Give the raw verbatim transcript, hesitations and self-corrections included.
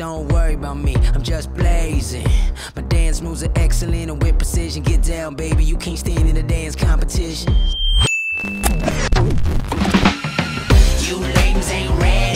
don't worry about me, I'm just blazing. My dance moves are excellent and with precision. Get down, baby, you can't stand in a dance competition. You ladies ain't ready.